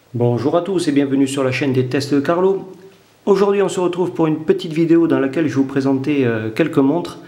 Bonjour à tous et bienvenue sur la chaîne des tests de Carlo. Aujourd'hui on se retrouve pour une petite vidéo dans laquelle je vais vous présenter quelques montres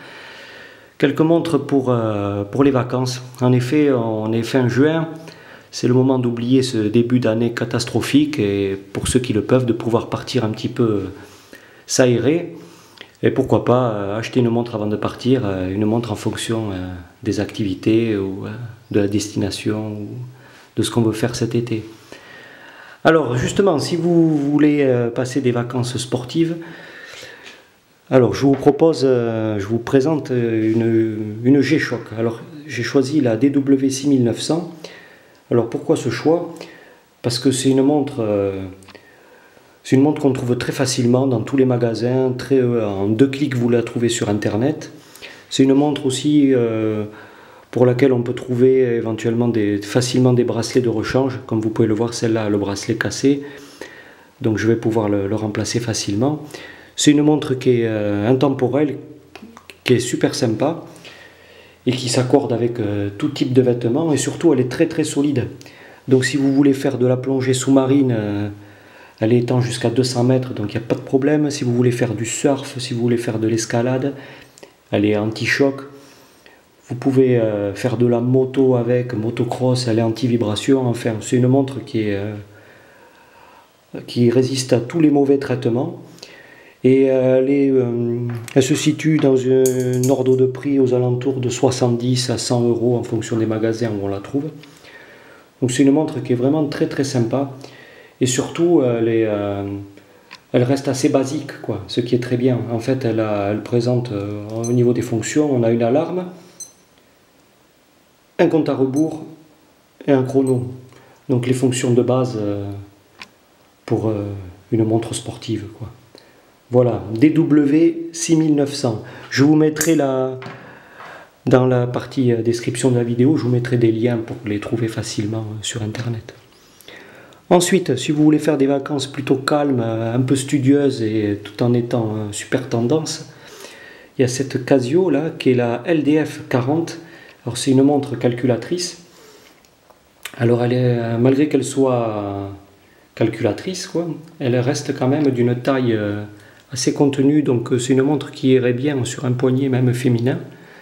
pour les vacances. En effet, on est fin juin, c'est le moment d'oublier ce début d'année catastrophique et pour ceux qui le peuvent de pouvoir partir un petit peu s'aérer. Et pourquoi pas acheter une montre avant de partir, une montre en fonction des activités ou de la destination ou de ce qu'on veut faire cet été. Alors justement, si vous voulez passer des vacances sportives, alors je vous présente une G-Shock. Alors j'ai choisi la DW 6900. Alors pourquoi ce choix? Parce que c'est une montre qu'on trouve très facilement dans tous les magasins, en 2 clics vous la trouvez sur internet. C'est une montre aussi pour laquelle on peut trouver éventuellement facilement des bracelets de rechange. Comme vous pouvez le voir, celle-là a le bracelet cassé, donc je vais pouvoir le remplacer facilement. C'est une montre qui est intemporelle, qui est super sympa et qui s'accorde avec tout type de vêtements, et surtout elle est très très solide. Donc si vous voulez faire de la plongée sous-marine, elle est étanche jusqu'à 200 mètres, donc il n'y a pas de problème. Si vous voulez faire du surf, si vous voulez faire de l'escalade, elle est anti-choc. Vous pouvez faire de la moto avec, motocross, elle est anti-vibration. Enfin, c'est une montre qui résiste à tous les mauvais traitements. Et elle se situe dans un ordre de prix aux alentours de 70 à 100 euros en fonction des magasins où on la trouve. Donc c'est une montre qui est vraiment très très sympa. Et surtout, elle reste assez basique, quoi, ce qui est très bien. En fait, elle présente au niveau des fonctions, on a une alarme, un compte à rebours et un chrono. Donc les fonctions de base pour une montre sportive, quoi. Voilà, DW 6900. Je vous mettrai dans la partie description de la vidéo, je vous mettrai des liens pour les trouver facilement sur internet. Ensuite, si vous voulez faire des vacances plutôt calmes, un peu studieuses et tout en étant super tendance, il y a cette Casio là qui est la LDF 40. Alors c'est une montre calculatrice. Alors malgré qu'elle soit calculatrice, quoi, elle reste quand même d'une taille assez contenue, donc c'est une montre qui irait bien sur un poignet même féminin.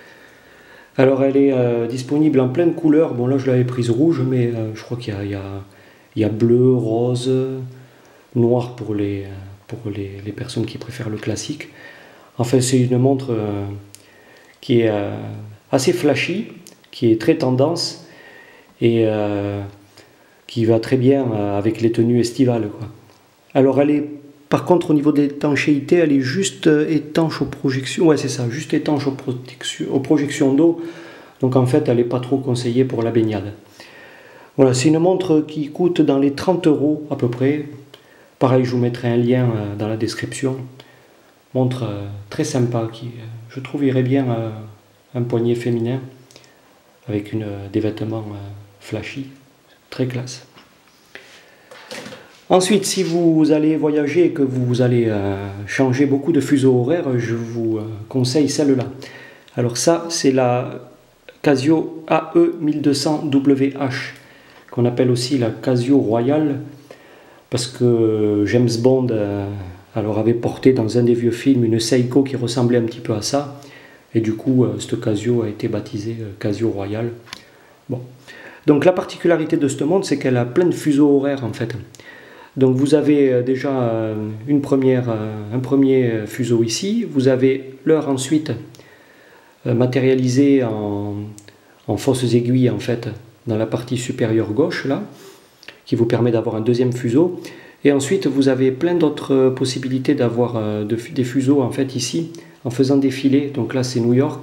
Alors elle est disponible en plein de couleurs. Bon là je l'avais prise rouge, mais je crois qu'il y a bleu, rose, noir pour les personnes qui préfèrent le classique. Enfin c'est une montre qui est assez flashy, qui est très tendance et qui va très bien avec les tenues estivales, quoi. Alors elle est, par contre, au niveau de l'étanchéité, elle est juste étanche aux projections. Ouais, c'est ça, juste étanche aux projections d'eau. Donc en fait, elle n'est pas trop conseillée pour la baignade. Voilà, c'est une montre qui coûte dans les 30 euros à peu près. Pareil, je vous mettrai un lien dans la description. Montre très sympa qui, je trouve, irait bien un poignet féminin avec des vêtements flashy, très classe. Ensuite, si vous allez voyager et que vous allez changer beaucoup de fuseaux horaires, je vous conseille celle-là. Alors ça, c'est la Casio AE 1200WH, qu'on appelle aussi la Casio Royale, parce que James Bond alors avait porté dans un des vieux films une Seiko qui ressemblait un petit peu à ça, et du coup, cette Casio a été baptisée Casio Royale. Bon. Donc la particularité de cette montre, c'est qu'elle a plein de fuseaux horaires en fait. Donc vous avez déjà un premier fuseau ici, vous avez l'heure ensuite matérialisée en fausses aiguilles en fait dans la partie supérieure gauche là, qui vous permet d'avoir un deuxième fuseau. Et ensuite vous avez plein d'autres possibilités d'avoir des fuseaux en fait ici, en faisant défiler. Donc là c'est New York,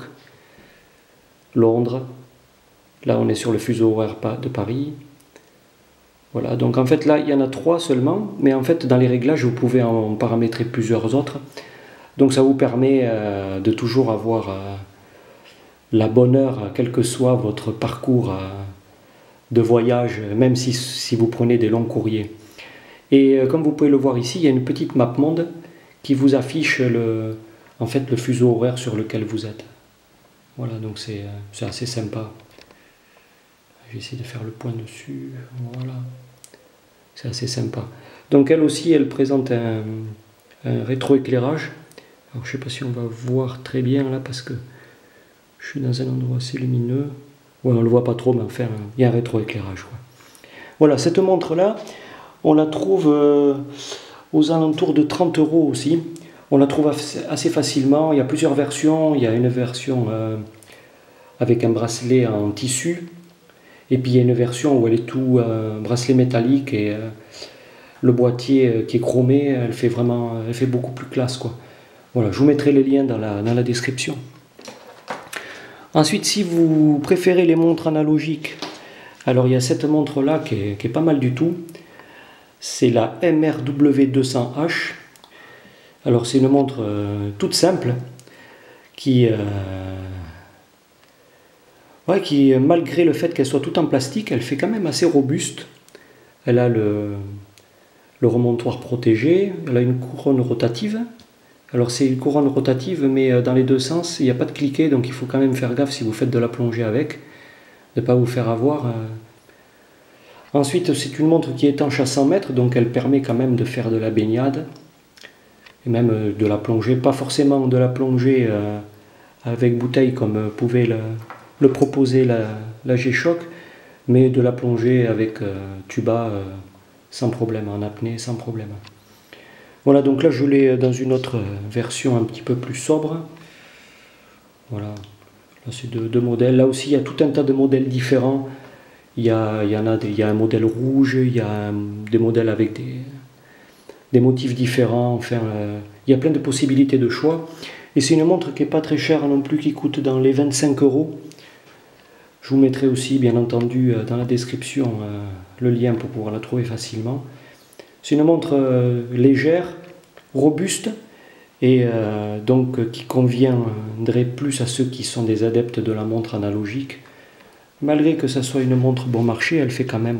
Londres, là on est sur le fuseau horaire de Paris. Voilà, donc en fait là il y en a 3 seulement, mais en fait dans les réglages vous pouvez en paramétrer plusieurs autres. Donc ça vous permet de toujours avoir la bonne heure, quel que soit votre parcours de voyage, même si vous prenez des longs courriers. Et comme vous pouvez le voir ici, il y a une petite map monde qui vous affiche en fait le fuseau horaire sur lequel vous êtes. Voilà, donc c'est assez sympa. Je vais essayer de faire le point dessus, voilà. C'est assez sympa. Donc elle aussi, elle présente un rétroéclairage. Alors je sais pas si on va voir très bien là parce que je suis dans un endroit assez lumineux. Ouais, on le voit pas trop, mais enfin, il y a un rétroéclairage, quoi. Voilà, cette montre là, on la trouve aux alentours de 30 € aussi. On la trouve assez facilement. Il y a plusieurs versions. Il y a une version avec un bracelet en tissu. Et puis il y a une version où elle est tout bracelet métallique et le boîtier qui est chromé, elle fait beaucoup plus classe, quoi. Voilà, je vous mettrai les liens dans la description. Ensuite, si vous préférez les montres analogiques, alors il y a cette montre là qui est pas mal du tout. C'est la MRW200H. Alors c'est une montre toute simple qui malgré le fait qu'elle soit toute en plastique, elle fait quand même assez robuste. Elle a le remontoir protégé, elle a une couronne rotative. Alors c'est une couronne rotative, mais dans les deux sens, il n'y a pas de cliquet, donc il faut quand même faire gaffe si vous faites de la plongée avec, de ne pas vous faire avoir. Ensuite, c'est une montre qui est étanche à 100 mètres, donc elle permet quand même de faire de la baignade, et même de la plongée, pas forcément de la plongée avec bouteille comme pouvait le proposer la G-Shock, mais de la plongée avec tuba sans problème, en apnée sans problème. Voilà, donc là je l'ai dans une autre version un petit peu plus sobre. Voilà, là c'est deux modèles. Là aussi il y a tout un tas de modèles différents. Il y a un modèle rouge, il y a des modèles avec des motifs différents. Enfin, il y a plein de possibilités de choix. Et c'est une montre qui n'est pas très chère non plus, qui coûte dans les 25 €. Je vous mettrai aussi, bien entendu, dans la description le lien pour pouvoir la trouver facilement. C'est une montre légère, robuste, et donc qui conviendrait plus à ceux qui sont des adeptes de la montre analogique. Malgré que ça soit une montre bon marché, elle fait quand même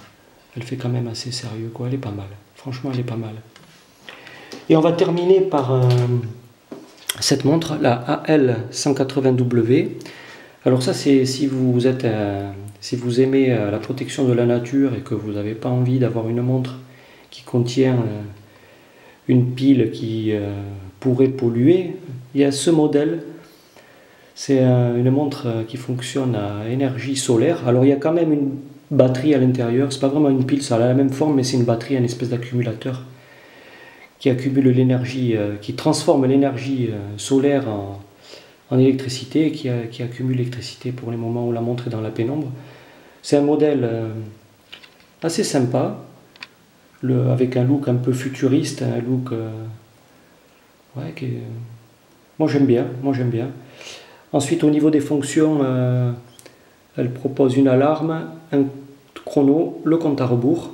assez sérieux, quoi. Elle est pas mal. Franchement, elle est pas mal. Et on va terminer par cette montre, la AL180W. Alors ça, c'est si vous aimez la protection de la nature et que vous n'avez pas envie d'avoir une montre qui contient une pile qui pourrait polluer, il y a ce modèle. C'est une montre qui fonctionne à énergie solaire. Alors il y a quand même une batterie à l'intérieur, c'est pas vraiment une pile, ça a la même forme, mais c'est une batterie, une espèce d'accumulateur qui accumule l'énergie, qui transforme l'énergie solaire en électricité et qui accumule l'électricité pour les moments où la montre est dans la pénombre. C'est un modèle assez sympa, avec un look un peu futuriste, un look moi j'aime bien, Ensuite, au niveau des fonctions, elle propose une alarme, un chrono, le compte à rebours,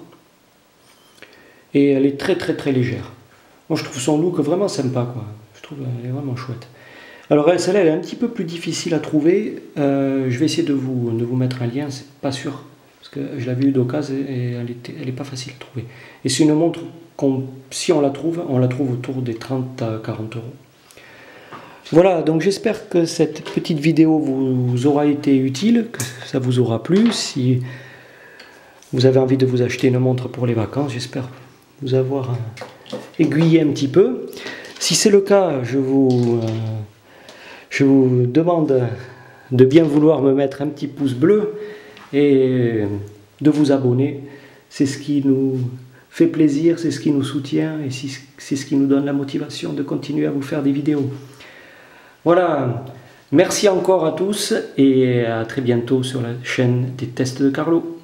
et elle est très très très légère. Moi je trouve son look vraiment sympa, quoi. Je trouve qu'elle est vraiment chouette. Alors celle-là, elle est un petit peu plus difficile à trouver. Je vais essayer de vous mettre un lien, c'est pas sûr, parce que je l'avais eu d'occasion et elle est pas facile à trouver. Et c'est une montre si on la trouve autour des 30 à 40 €. Voilà, donc j'espère que cette petite vidéo vous aura été utile, que ça vous aura plu. Si vous avez envie de vous acheter une montre pour les vacances, j'espère vous avoir aiguillé un petit peu. Si c'est le cas, je vous demande de bien vouloir me mettre un petit pouce bleu et de vous abonner. C'est ce qui nous fait plaisir, c'est ce qui nous soutient et c'est ce qui nous donne la motivation de continuer à vous faire des vidéos. Voilà, merci encore à tous et à très bientôt sur la chaîne des tests de Carlo.